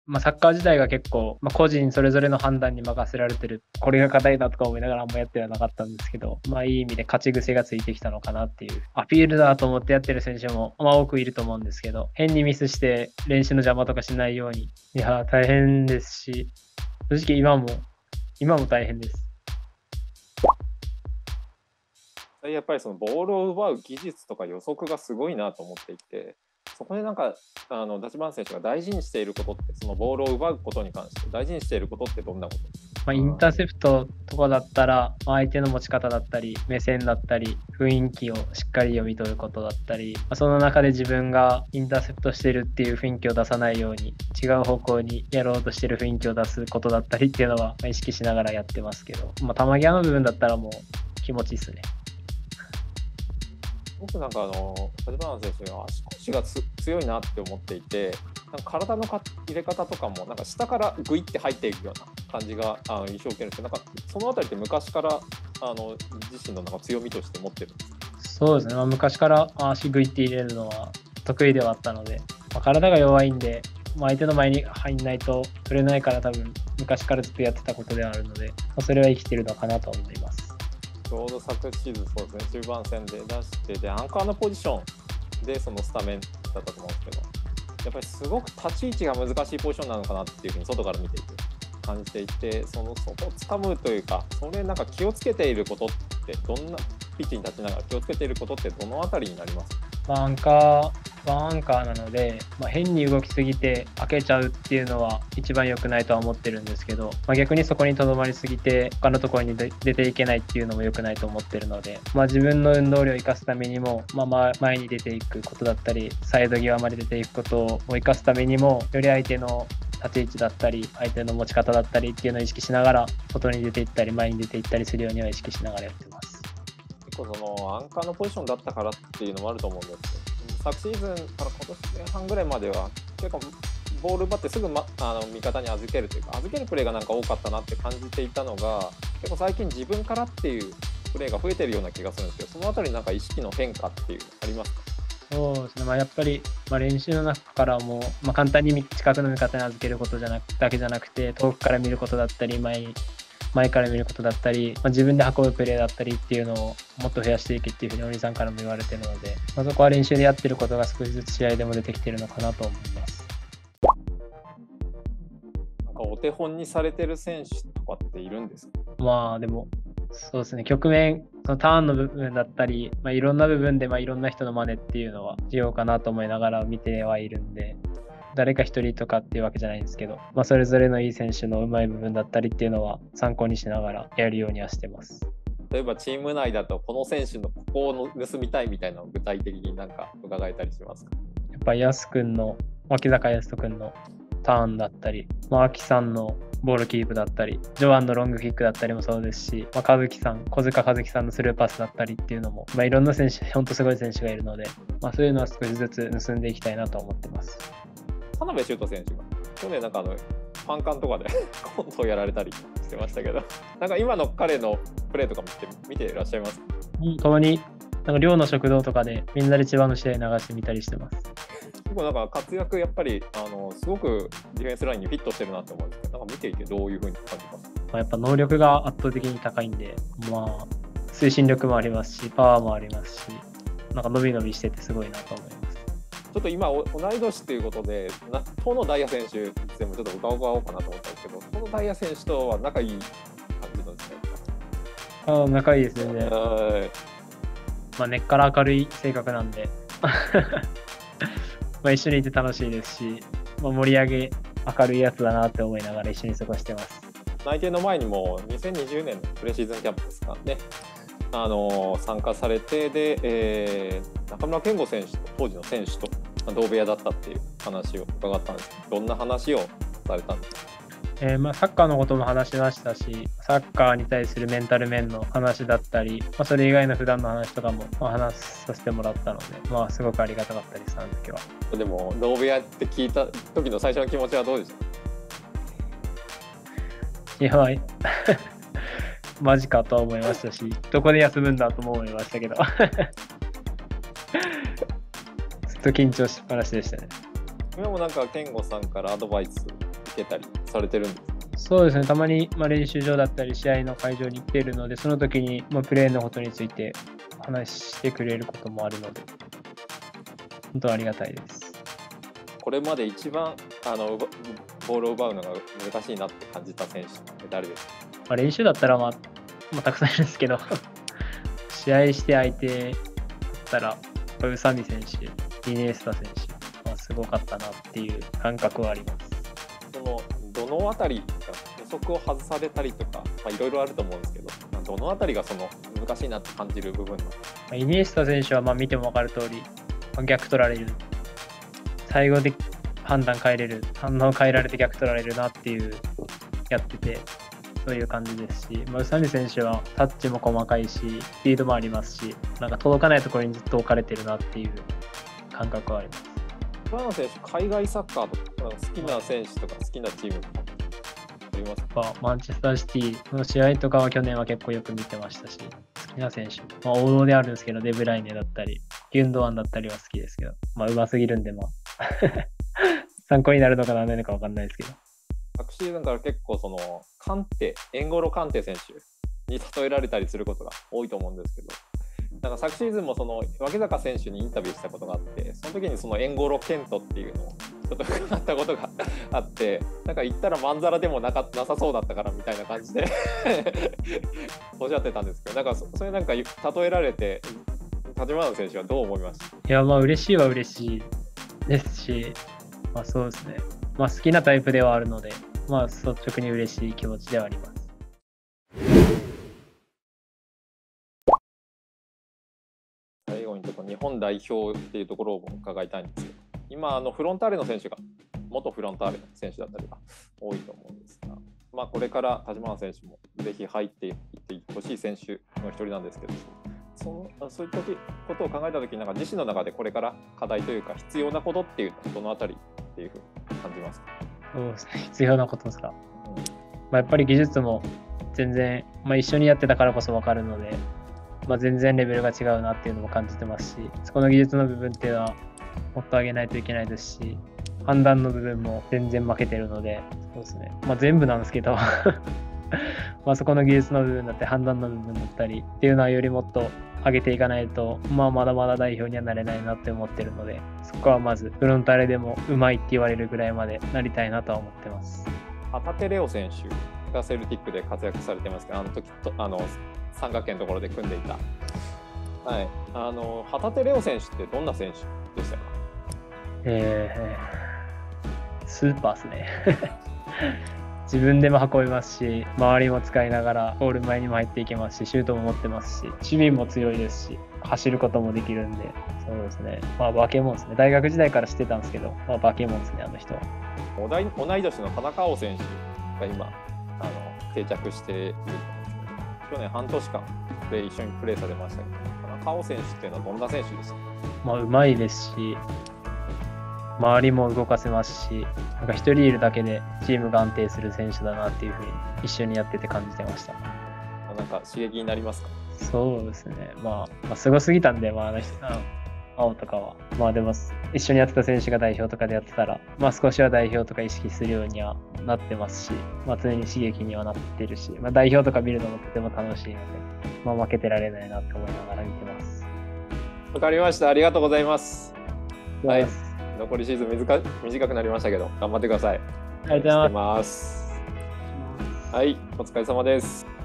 サッカー自体が結構、個人それぞれの判断に任せられてる、これが課題だとか思いながらあんまやってはなかったんですけど、いい意味で勝ち癖がついてきたのかなっていう、アピールだと思ってやってる選手も、多くいると思うんですけど、変にミスして練習の邪魔とかしないように、いや、大変ですし、正直今も大変です。 やっぱりそのボールを奪う技術とか予測がすごいなと思っていて、そこでなんかダチバン選手が大事にしていることって、そのボールを奪うことに関して大事にしていることってどんなこと？ インターセプトとかだったら、相手の持ち方だったり、目線だったり、雰囲気をしっかり読み取ることだったり、その中で自分がインターセプトしてるっていう雰囲気を出さないように、違う方向にやろうとしてる雰囲気を出すことだったりっていうのは意識しながらやってますけど、球際の部分だったらもう気持ちいいっすね。 僕なんかダチバン選手は足腰が強いなって思っていて、なんか体の入れ方とかもなんか下からグイって入っていくような感じが印象を受けるんですけど、なんかそのあたりって昔から自身のなんか強みとして持ってるんですか？ そうですね、昔から足グイって入れるのは得意ではあったので、体が弱いんで、相手の前に入んないと取れないから多分昔からずっとやってたことではあるので、それは生きてるのかなと思います。 ちょうど昨シーズンそうですね、中盤戦で出して、でアンカーのポジションでそのスタメンだったと思うんですけど、やっぱりすごく立ち位置が難しいポジションなのかなっていうふうに外から見ていて感じていて、そこをつかむというか、それなんか気をつけていることってどんな、ピッチに立ちながら気をつけていることってどのあたりになりますか？ アンカーなので、変に動きすぎて開けちゃうっていうのは一番良くないとは思ってるんですけど、逆にそこにとどまりすぎて他のところに出ていけないっていうのも良くないと思ってるので、自分の運動量を生かすためにも、前に出ていくことだったり、サイド際まで出ていくことを生かすためにも、より相手の立ち位置だったり、相手の持ち方だったりっていうのを意識しながら、外に出ていったり、前に出ていったりするようには意識しながらやってます。 結構そのアンカーのポジションだったからっていうのもあると思うんですけど、昨シーズンから今年前半ぐらいまでは結構ボール奪ってすぐ、味方に預けるというか、預けるプレーがなんか多かったなって感じていたのが、結構最近自分からっていうプレーが増えてるような気がするんですけど、そのあたりなんか意識の変化っていうのありますか？ そうですね、やっぱり、練習の中からも、簡単に近くの味方に預けることだけじゃなくて、遠くから見ることだったり、前から見ることだったり、自分で運ぶプレーだったりっていうのをもっと増やしていけっていうふうにお兄さんからも言われてるので、そこは練習でやってることが少しずつ試合でも出てきてるのかなと思います。 なんかお手本にされてる選手とかっているんですか？でもそうですね、局面、そのターンの部分だったり、いろんな部分でいろんな人の真似っていうのは重要かなと思いながら見てはいるんで、誰か一人とかっていうわけじゃないんですけど、それぞれのいい選手のうまい部分だったりっていうのは参考にしながらやるようにはしてます。 例えばチーム内だとこの選手のここを盗みたいみたいなのを具体的になんか伺えたりしますか？ やっぱり脇坂康人君のターンだったり、秋さんのボールキープだったり、ジョアンのロングキックだったりもそうですし、小塚和樹さんのスルーパスだったりっていうのも、いろんな選手、本当すごい選手がいるので、そういうのは少しずつ盗んでいきたいなと思ってます。 田辺修斗選手が去年なんかファンカンとかでコントをやられたりしてましたけど、なんか今の彼のプレーとか見ていらっしゃいますか？ たまに寮の食堂とかでみんなで千葉の試合流してみたりしてます。 結構なんか活躍やっぱりすごくディフェンスラインにフィットしてるなと思うんですけど、なんか見ていてどういう風に感じますか？ やっぱ能力が圧倒的に高いんで、推進力もありますし、パワーもありますし、なんか伸び伸びしててすごいなと思います。 ちょっと今同い年ということで、遠野大也選手でもちょっと伺おうかなと思ったんですけど、遠野大也選手とは仲いい感じなんですね。 仲いいですね。根っから明るい性格なんで一緒にいて楽しいですし、盛り上げ明るいやつだなって思いながら一緒に過ごしてます。 内定の前にも2020年のプレシーズンキャンプですかね、参加されて、で、中村健吾選手と当時の選手と同部屋だったっていう話を伺ったんですけど、どんな話をされたんですか？ サッカーのことも話しましたし、サッカーに対するメンタル面の話だったり、それ以外の普段の話とかも話させてもらったので、すごくありがたかったです、あの時は。 でも同部屋って聞いた時の最初の気持ちはどうでした？ いやマジかとは思いましたし、どこで休むんだとも思いましたけどずっと緊張しっぱなしでしたね。 今もなんか健吾さんからアドバイスてたりされてるんですか？ そうですね、たまに、練習場だったり試合の会場に行っているので、その時に、プレーのことについて話してくれることもあるので、本当ありがたいです。 これまで一番ボールを奪うのが難しいなって感じた選手って誰ですか？ 練習だったら、たくさんいるんですけど、試合して相手だったら、宇佐美選手、イニエスタ選手、すごかったなっていう感覚はあります。 どのあたり予測を外されたりとか、いろいろあると思うんですけど、どのあたりがその難しいなって感じる部分なのか？ イニエスタ選手は見ても分かる通り、逆取られる。最後で反応変えられて逆取られるなっていうやってて、そういう感じですし、宇佐美選手はタッチも細かいし、スピードもありますし、届かないところにずっと置かれてるなっていう感覚はあります。 浦野選手、海外サッカーとか好きな選手とか好きなチームとかありますか？ マンチェスターシティの試合とかは去年は結構よく見てましたし、好きな選手、王道であるんですけど、デブライネだったり、ギュンドアンだったりは好きですけど、うますぎるんで、参考になるのかならないのか分かんないですけど。 昨シーズンから結構エンゴロカンテ選手に例えられたりすることが多いと思うんですけど、昨シーズンも脇坂選手にインタビューしたことがあって、その時にエンゴロケントっていうのをちょっと伺ったことがあって、言ったらまんざらでもなさそうだったからみたいな感じでおっしゃってたんですけど、それ例えられて立花選手はどう思いました？ いや、嬉しいは嬉しいですし、そうですね。好きなタイプではあるので、率直に嬉しい気持ちではあります。 最後にちょっと日本代表っていうところを伺いたいんですけど、今フロンターレの選手が元フロンターレの選手だったりが多いと思うんですが、これから立花選手もぜひ入っていってほしい選手の一人なんですけど、そういったことを考えたときに自身の中でこれから課題というか必要なことっていうのはどのあたりっていうふうに感じますか？ そうですね、必要なことですか。やっぱり技術も全然、一緒にやってたからこそ分かるので、全然レベルが違うなっていうのも感じてますし、そこの技術の部分っていうのはもっと上げないといけないですし、判断の部分も全然負けてるので、そうですね、全部なんですけどそこの技術の部分だって判断の部分だったりっていうのはよりもっと上げていかないと、まだまだ代表にはなれないなって思ってるので、そこはまずフロンターレでもうまいって言われるぐらいまでなりたいなとは思ってます。 旗手怜央選手がセルティックで活躍されてますけど、三角形のところで組んでいた、旗手怜央選手ってどんな選手でしたか？ スーパーですね自分でも運びますし、周りも使いながらゴール前にも入っていけますし、シュートも持ってますし、守備も強いですし、走ることもできるんで、そうですね、化け物ですね。大学時代から知ってたんですけど、化け物ですね、あの人は。 同い年の田中碧選手が今定着していると思うんですけど、去年半年間一緒にプレーされましたけど、田中碧選手っていうのはどんな選手ですか？ うまいですし、周りも動かせますし、一人いるだけでチームが安定する選手だなっていうふうに一緒にやってて感じてました。 刺激になりますか？ そうですね。すごすぎたんで、青とかは。でも、一緒にやってた選手が代表とかでやってたら、少しは代表とか意識するようにはなってますし、常に刺激にはなってるし、代表とか見るのもとても楽しいので、負けてられないなって思いながら見てます。 わかりました。ありがとうございます。はい。残りシーズン短くなりましたけど、頑張ってください。 ありがとうございます。 はい、お疲れ様です。